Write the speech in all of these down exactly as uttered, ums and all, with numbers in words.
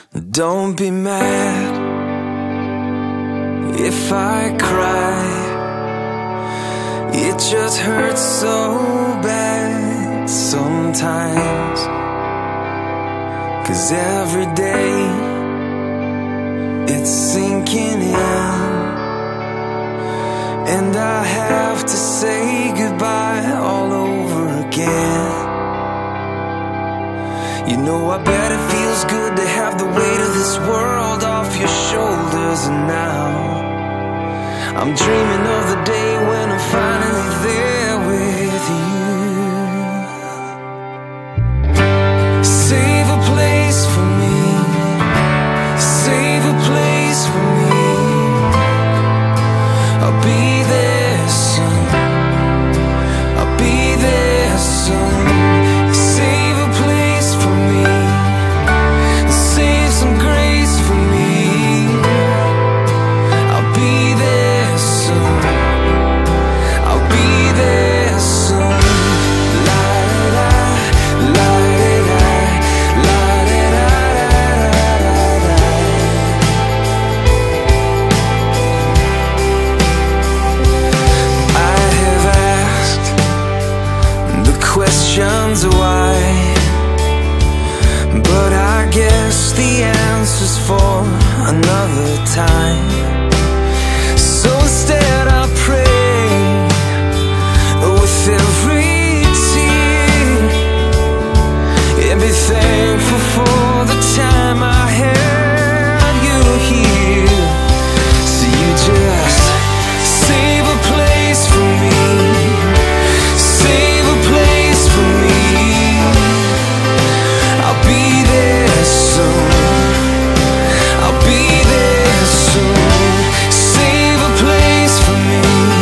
Don't be mad if I cry. It just hurts so bad sometimes, 'cause every day it's sinking in, and I have to say goodbye all over again. You know, I bet it feels good to have the weight of this world off your shoulders. And now I'm dreaming of the day when I'm finally there with you. Save a place for me, save a place for me. I'll be there soon, I'll be there soon. Save a place for me, save some grace for me. I'll be there soon, I'll be there soon. La da la da la da da da. I have asked the questions why, but I guess the answer's for another time. So instead I pray with every tear, and be thankful for the time I had you here. So you just save a place for me, save a place for me. I'll be there soon, I'll be there soon. Save a place for me,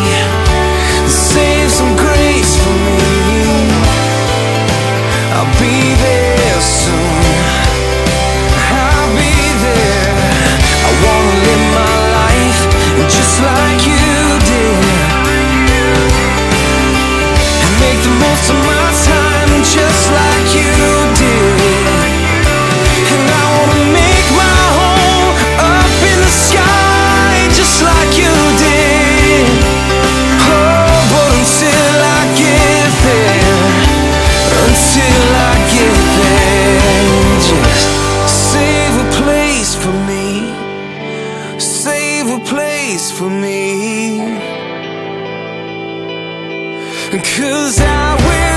save some grace for me. I'll be there soon, I'll be there. I wanna live my life just like you did, and make the most of my time just like you did. And I wanna make my home up in the sky just like you did. Oh, but until I get there, until I get there, just save a place for me, save a place for me. 'Cause I will